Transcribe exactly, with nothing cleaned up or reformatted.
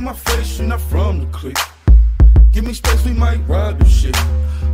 my face, you're not from the clique. Give me space, we might rob your shit.